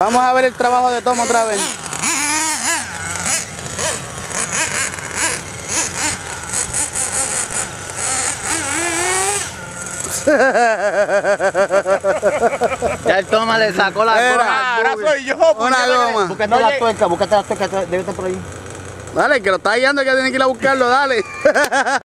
Vamos a ver el trabajo de toma otra vez. Ya el Toma le sacó la goma. Ahora soy yo. Una goma. Búscate la tuerca, debe estar por ahí. Dale, que lo está guiando, que tiene que ir a buscarlo, dale.